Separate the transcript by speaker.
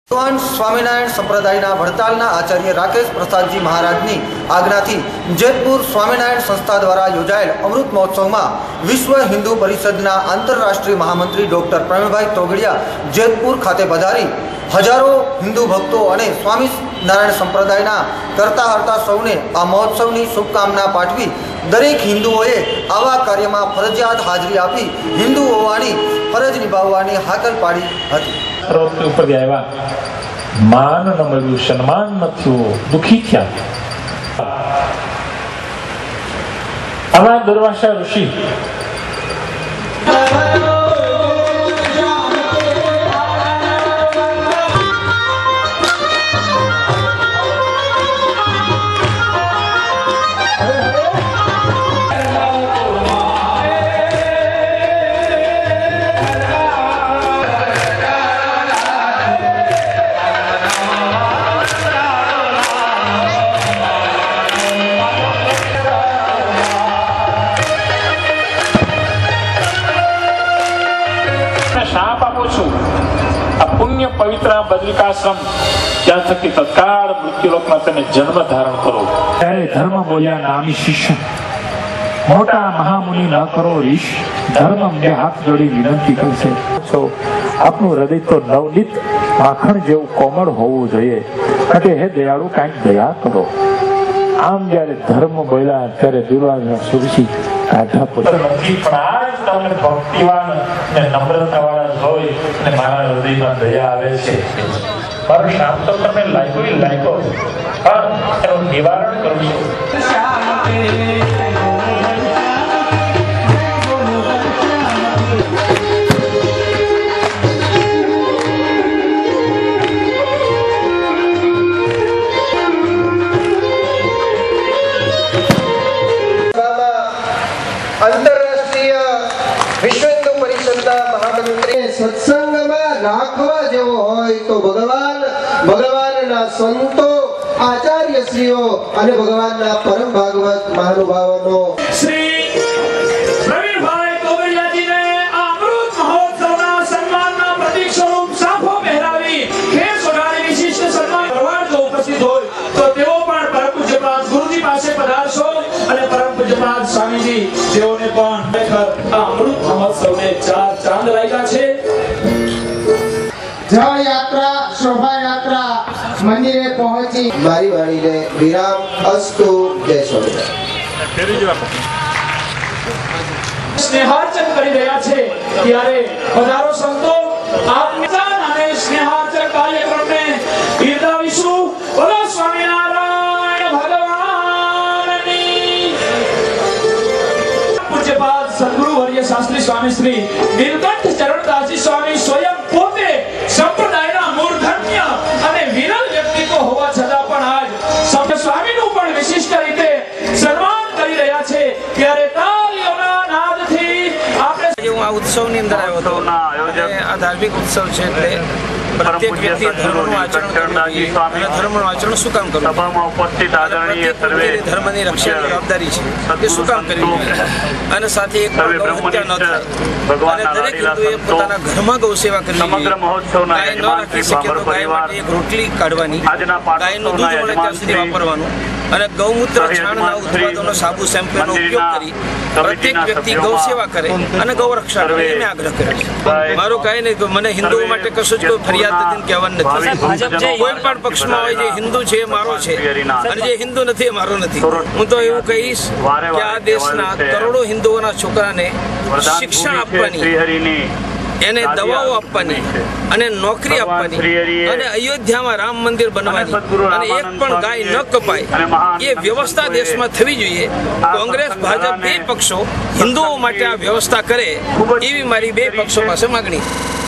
Speaker 1: स्वामीनारायण संप्रदायना वड़तालना आचार्य राकेश प्रसादजी महाराजनी आज्ञाथी जेतपुर स्वामीनारायण संस्था द्वारा योजायेल अमृत महोत्सव में विश्व हिंदू परिषदना आंतरराष्ट्रीय महामंत्री डॉक्टर प्रवीणभाई तोगड़िया जेतपुर खाते पधारी हजारों हिंदू भक्तों और स्वामी नारायण संप्रदायना करता हरता सौने आ महोत्सवनी शुभकामना पाठवी दरेक हिंदुओए आवा कार्यमां फरजियात हाजरी आपी हिंदू होवानी फरज निभाववानी हाकल पाड़ी हती।
Speaker 2: मान न मळ्युं, सन्मान न थयुं, दुखी थया। आवा दुर्वासा ऋषि पुण्य पवित्र बद्रिकाश्रम ત્યાં થકી તત્કાળ મૃત્યુલોકમાં તમે જન્મ ધારણ કરો। ત્યારે ધર્મ બોલ્યા નામી શિષ્ય મોટા મહામુનિ ન કરો રીશ ધર્મ અંગે હાથ જોડી વિનંતી કરશે છો આપનું હૃદય તો નવનીત માખણ જેવું કોમળ હોવું જોઈએ એટલે હે દયાળુ કાંઈક દયા કરો। આમ જ્યારે ધર્મ બોલ્યા ત્યારે દુર્વાસા ઋષિ કાઢા પોતે તમને ભક્તિવાન અને નમ્રતાવાળા જોઈ અને મારા હૃદયમાં દયા આવે છે મારું શામ તો તમે લાગ્યો એનું નિવારણ કરું છું।
Speaker 3: अंतरराष्ट्रीय विश्व हिंदू परिषदना महामंत्री सत्संग में राखवा जेवो होय तो भगवानना संतो आचार्य श्रीओ अने भगवानना परम भागवत महानुभावोनो
Speaker 4: श्री प्रवीणभाई तोगड़िया जी ने अमृत महोत्सवना सन्मानना प्रतीक स्वरूप साफो पहेरावी खेस वगाड़ी विशिष्ट सन्मान करवाड़ जो उपस्थित होय तो तेओ पण परम पूज्यपाद गुरुजी पासे पधारशो અને પરમ પૂજ્યપાદ સ્વામીજી તેઓને પણ અમૃત મહોત્સવને 4 ચાંદ લાગ્યા છે।
Speaker 3: જળ યાત્રા શોભા यात्रा મંદિરે પહોંચી મારી વાણીને વિરામ અસ્તુ જય સ્વામિનારાયણ।
Speaker 4: સ્નેહાર્ચન કરી રહ્યા છે ત્યારે પધારો સંતો આપને અને સ્નેહાર્ચન કાર્યક્રમને બિરદાવીશું। બોલો સ્વામિનારાયણ ભગવાનની। પૂજ્યપાદ સદગુરુ વર્ય શાસ્ત્રી સ્વામી શ્રી નીલકંઠ ચરણદાસજી સ્વામી સ્વયં પોતે સંપ્રદાયના મૂર્ધન્ય અને વિરલ વ્યક્તિત્વ હોવા છતાં પણ આજ સ્વામીનું પણ વિશિષ્ટ રીતે સન્માન કરી રહ્યા છે ત્યારે તાળીઓના નાદથી આપણે
Speaker 5: હું આ ઉત્સવની અંદર આવ્યો હતો આ ધાર્મિક ઉત્સવ છે એટલે પ્રત્યેક વ્યક્તિ ધર્મનું આચરણ કરવું જોઈએ અને ધર્મનું આચરણ શું કામ કરવું સભામાં ઉપસ્થિત આદરણીય સર્વે ધર્મની રક્ષાની જવાબદારી છે એ શું કામ કરવી અને સાથે એક હત્યા ન થાય અને દરેક હિન્દુએ પોતાના ઘરમાં ગૌ સેવા કરવી સમગ્ર મહોત્સવના ગાય ન રાખી શકે તો ગાય માટે એક રોટલી કાઢવાની ગાયનું દૂધ મળે ત્યાં સુધી વાપરવાનું અને ગૌમૂત્ર છાણના ઉત્પાદનો સાબુ શેમ્પૂનો ઉપયોગ કરી પ્રત્યેક વ્યક્તિ ગૌ સેવા કરે અને ગૌ રક્ષા કરે એ મેં આગ્રહ કર્યો છે। મારું કાંઈ નહીં મને હિન્દુઓ માટે કશું જ કોઈ ફરિયાદ નથી કહેવાનું નથી। કોઈ પણ પક્ષમાં હોય જે હિન્દુ છે એ મારો છે અને જે હિન્દુ નથી એ મારો નથી। હું તો એવું કહીશ કે આ દેશના કરોડો હિન્દુઓના છોકરાને શિક્ષણ આપવાની એને દવાઓ આપવાની અને નોકરી આપવાની અને અયોધ્યામાં રામ મંદિર બનવાની અને એક પણ ગાય ન કપાય એ વ્યવસ્થા દેશમાં થવી જોઈએ। કોંગ્રેસ ભાજપ બે પક્ષો હિન્દુઓ માટે આ વ્યવસ્થા કરે એવી મારી બે પક્ષો પાસે માંગણી છે।